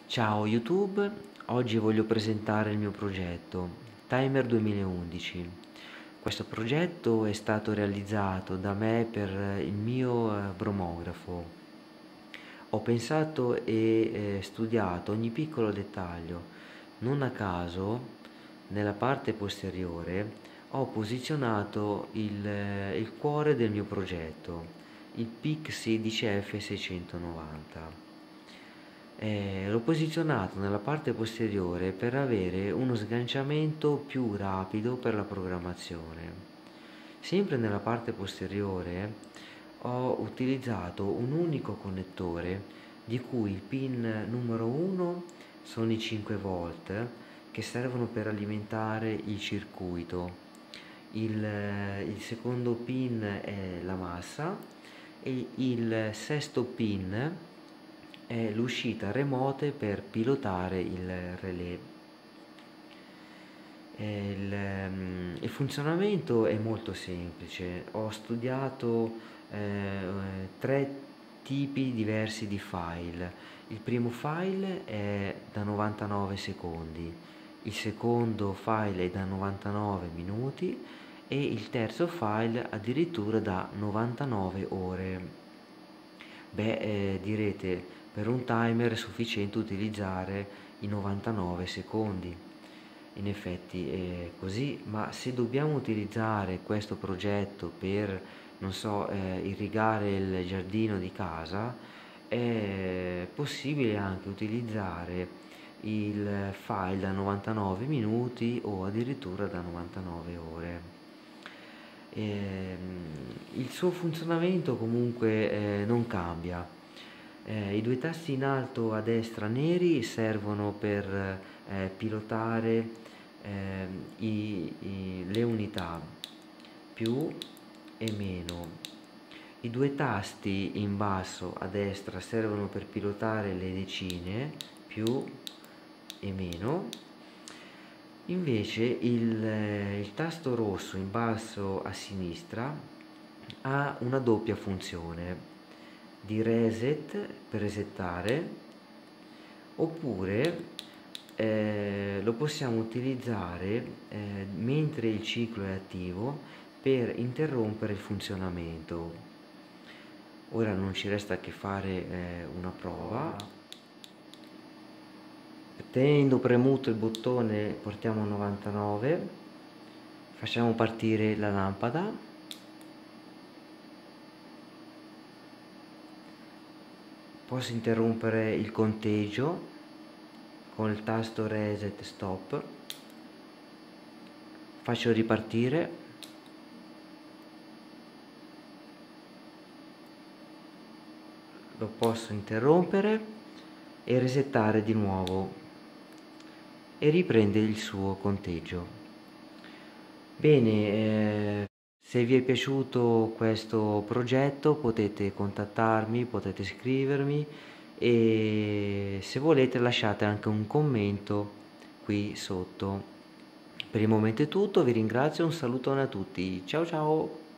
Ciao YouTube, oggi voglio presentare il mio progetto Timer 2011. Questo progetto è stato realizzato da me per il mio bromografo. Ho pensato e studiato ogni piccolo dettaglio. Non a caso, nella parte posteriore ho posizionato il cuore del mio progetto, il PIC 16F690. L'ho posizionato nella parte posteriore per avere uno sganciamento più rapido per la programmazione. Sempre nella parte posteriore ho utilizzato un unico connettore di cui il pin numero 1 sono i 5 volt che servono per alimentare il circuito. Il secondo pin è la massa e il sesto pin è l'uscita remote per pilotare il relè. Il funzionamento è molto semplice. Ho studiato tre tipi diversi di file. Il primo file è da 99 secondi, il secondo file è da 99 minuti e il terzo file addirittura da 99 ore. Direte, per un timer è sufficiente utilizzare i 99 secondi. In effetti è così, ma se dobbiamo utilizzare questo progetto per, non so, irrigare il giardino di casa, è possibile anche utilizzare il file da 99 minuti o addirittura da 99 ore. Il suo funzionamento comunque non cambia. I due tasti in alto a destra neri servono per pilotare le unità più e meno. I due tasti in basso a destra servono per pilotare le decine più e meno. Invece il tasto rosso in basso a sinistra ha una doppia funzione di reset per resettare, oppure lo possiamo utilizzare mentre il ciclo è attivo per interrompere il funzionamento. Ora non ci resta che fare una prova. Tenendo premuto il bottone portiamo a 99, facciamo partire la lampada, posso interrompere il conteggio con il tasto reset stop, faccio ripartire, lo posso interrompere e resettare di nuovo e riprende il suo conteggio. Bene, se vi è piaciuto questo progetto potete contattarmi, potete scrivermi e se volete lasciate anche un commento qui sotto. Per il momento è tutto, vi ringrazio, un salutone a tutti, ciao ciao!